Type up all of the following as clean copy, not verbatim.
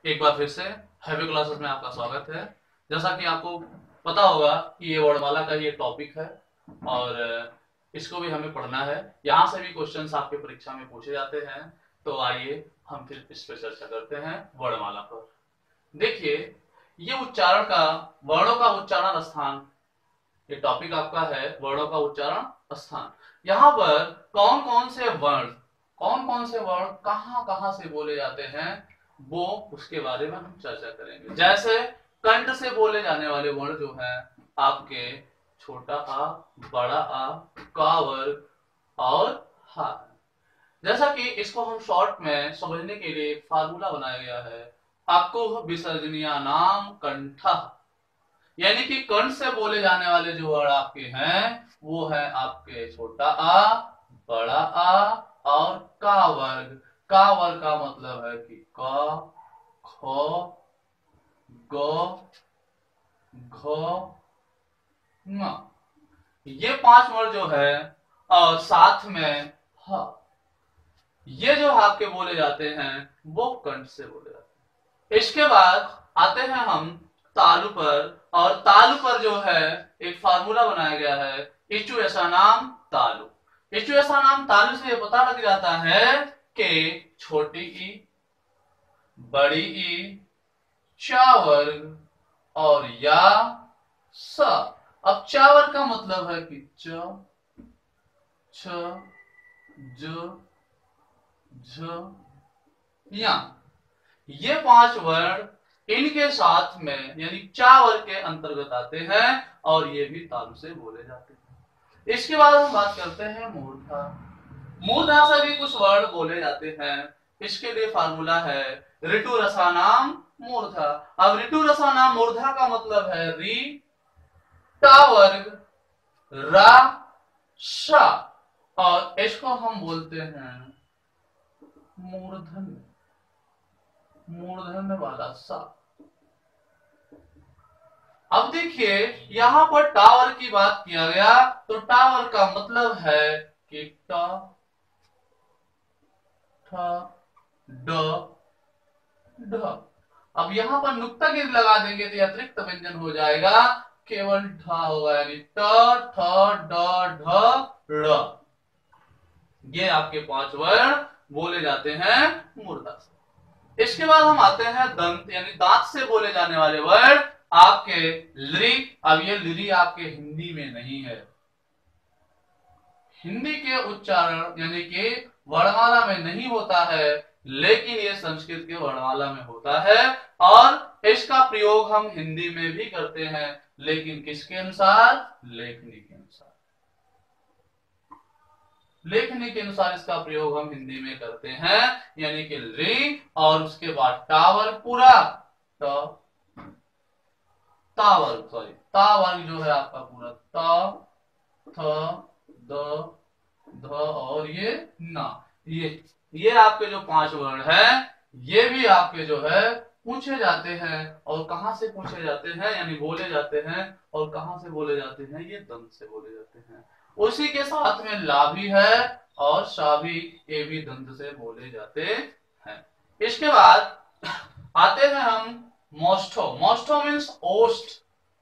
एक बार फिर से हैवी क्लासेस में आपका स्वागत है। जैसा कि आपको पता होगा कि ये वर्णमाला का ये टॉपिक है और इसको भी हमें पढ़ना है। यहाँ से भी क्वेश्चंस आपके परीक्षा में पूछे जाते हैं। तो आइए हम फिर इस पर चर्चा करते हैं वर्णमाला पर। देखिए, ये उच्चारण का वर्णों का उच्चारण स्थान, ये टॉपिक आपका है वर्णों का उच्चारण स्थान। यहाँ पर कौन कौन से वर्ण कहाँ कहाँ से बोले जाते हैं वो उसके बारे में हम चर्चा करेंगे। जैसे कंठ से बोले जाने वाले वर्ण जो है आपके छोटा आ, बड़ा आ, का वर्ग और हा। जैसा कि इसको हम शॉर्ट में समझने के लिए एक फार्मूला बनाया गया है, अकुह विसर्जनीय नाम कंठ, यानी कि कंठ से बोले जाने वाले जो वर्ड आपके हैं वो है आपके छोटा आ, बड़ा आ और का वर्ग। का वर्ग का मतलब है कि क, ख, ग, घ, न, ये पांच वर्ड जो है और साथ में ह, ये जो आपके बोले जाते हैं वो कंठ से बोले जाते हैं। इसके बाद आते हैं हम तालु पर, और तालु पर जो है एक फार्मूला बनाया गया है, इचु ऐसा नाम तालु। इचु ऐसा नाम तालु से ये पता लग जाता है कि छोटी ई, बड़ी ई, चा वर्ग और या स। अब चा वर्ग का मतलब है कि च, छ, ज, झ, या। ये पांच वर्ण इनके साथ में यानी चा वर्ग के अंतर्गत आते हैं और ये भी तालु से बोले जाते हैं। इसके बाद हम बात करते हैं मूर्धा। मूर्धा से भी कुछ वर्ण बोले जाते हैं। इसके लिए फार्मूला है ऋतु रसानाम मूर्धा। अब ऋतु रसानाम मूर्धा का मतलब है री, टा वर्ग, रा, शा, और इसको हम बोलते हैं मूर्धन्य, मूर्धन्य वाला सा। अब देखिए, यहां पर टावर की बात किया गया तो टावर का मतलब है कि ट, ठ, ड, ढ। अब यहां पर नुक्तागिर लगा देंगे तो अतिरिक्त व्यंजन हो जाएगा, केवल ढ होगा, यानी ट, ठ, ड, ढ, ड़। ये आपके पांच वर्ण बोले जाते हैं मूर्धा से। इसके बाद हम आते हैं दंत, यानी दांत से बोले जाने वाले वर्ण आपके लृ। अब ये लृ आपके हिंदी में नहीं है। हिंदी के उच्चारण यानी कि वर्णमाला में नहीं होता है, लेकिन ये संस्कृत के वर्णमाला में होता है और इसका प्रयोग हम हिंदी में भी करते हैं, लेकिन किसके अनुसार? लेखनी के अनुसार। लेखनी के अनुसार इसका प्रयोग हम हिंदी में करते हैं, यानी कि री और उसके बाद टावर पूरा तावर्ग, सॉरी तावर्ग जो है आपका पूरा ता, थ, द, ध और ये ना। ये आपके जो पांच वर्ण हैं ये भी आपके जो है पूछे जाते हैं। और कहां से पूछे जाते हैं यानी बोले जाते हैं, और कहां से बोले जाते हैं? ये दंत से बोले जाते हैं। उसी के साथ में ला भी है और सा भी, ये भी दंत से बोले जाते हैं। इसके बाद आते हैं हम मोस्टो। मोस्टो मीन्स ओस्ट।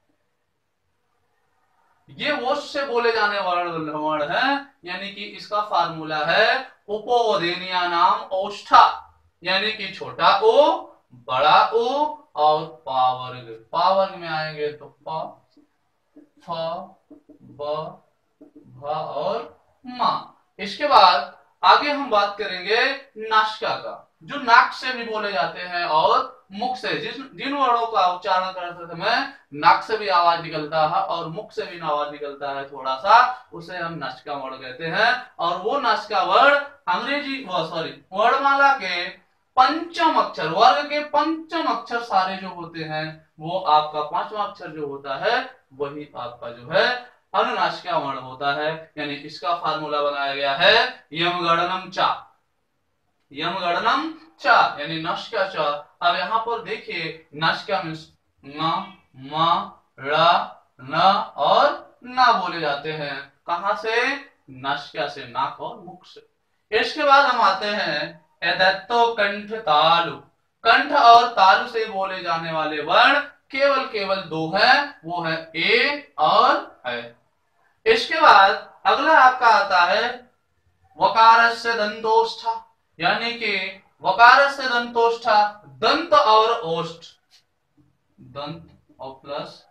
ये ओस्ट से बोले जाने वाले वर्ण है, यानी कि इसका फार्मूला है उपोवदेनिया नाम ओष्ठा, यानी कि छोटा ओ, बड़ा ओ और पावर्ग। पावर्ग में आएंगे तो प, फ, ब, भ और मा। इसके बाद आगे हम बात करेंगे नासिका का, जो नाक से भी बोले जाते हैं और मुख से। जिन वर्णों का उच्चारण करते समय नाक से भी आवाज निकलता है और मुख से भी आवाज निकलता है थोड़ा सा, उसे हम नासिका वर्ण कहते हैं। और वो नासिका वर्ण अंग्रेजी वर्णमाला के पंचम अक्षर, वर्ग के पंचम अक्षर सारे जो होते हैं वो आपका पांचवा अक्षर जो होता है वही आपका जो है अनुनासिका वर्ण होता है। यानी इसका फार्मूला बनाया गया है यम गणनम चा, यम गणनम चा यानी नासिका चा। अब यहां पर देखिए नासिका मीन्स न, म, ड़, न और ना बोले जाते हैं। कहां से? नासिका से, नाक और मुख से। इसके बाद हम आते हैं एदत्तो कंठ तालु। कंठ और तालु से बोले जाने वाले वर्ण केवल दो हैं, वो है ए और है। इसके बाद अगला आपका आता है वकारस्य दंतोष्ठ, यानी कि वकारस्य दंतोष्ठ, दंत और ओष्ठ, दंत और प्लस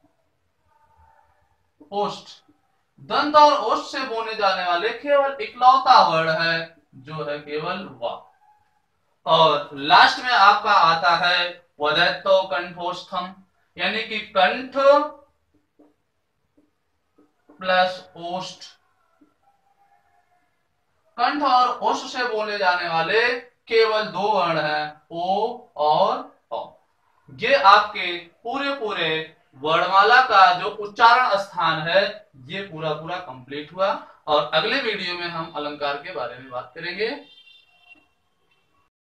ओष्ठ, दंत और ओष्ठ से बोले जाने वाले केवल इकलौता वर्ण है जो है केवल वा। और लास्ट में आपका आता है वदैतो कंठोष्ठम, यानी कि कंठ प्लस ओष्ठ, कंठ और ओष्ठ से बोले जाने वाले केवल दो वर्ण हैं, ओ और औ। ये आपके पूरे पूरे वर्णमाला का जो उच्चारण स्थान है ये पूरा पूरा कंप्लीट हुआ। और अगले वीडियो में हम अलंकार के बारे में बात करेंगे।